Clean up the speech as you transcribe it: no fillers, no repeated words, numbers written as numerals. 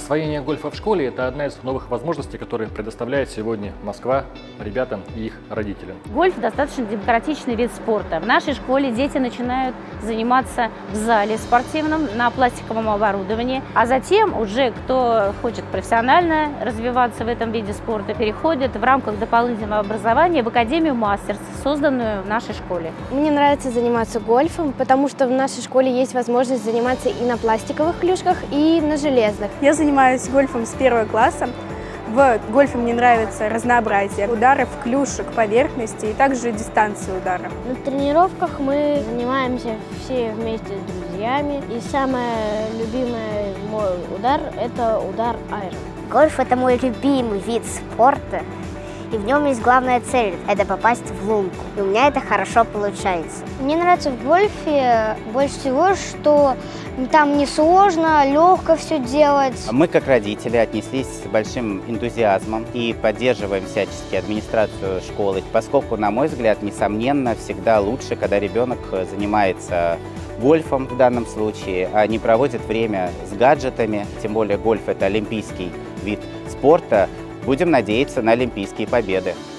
Освоение гольфа в школе – это одна из новых возможностей, которые предоставляет сегодня Москва ребятам и их родителям. Гольф достаточно демократичный вид спорта. В нашей школе дети начинают заниматься в зале спортивном на пластиковом оборудовании, а затем уже кто хочет профессионально развиваться в этом виде спорта, переходит в рамках дополнительного образования в Академию мастерств, созданную в нашей школе. Мне нравится заниматься гольфом, потому что в нашей школе есть возможность заниматься и на пластиковых клюшках, и на железных. Я занимаюсь гольфом с 1 класса. В гольфе мне нравится разнообразие ударов, клюшек, поверхности и также дистанции удара. На тренировках мы занимаемся все вместе с друзьями. И самый любимый мой удар – это удар айрон. Гольф – это мой любимый вид спорта. И в нем есть главная цель – это попасть в лунку. И у меня это хорошо получается. Мне нравится в гольфе больше всего, что там несложно, легко все делать. Мы, как родители, отнеслись с большим энтузиазмом и поддерживаем всячески администрацию школы, поскольку, на мой взгляд, несомненно, всегда лучше, когда ребенок занимается гольфом в данном случае, а не проводит время с гаджетами. Тем более гольф – это олимпийский вид спорта. Будем надеяться на олимпийские победы.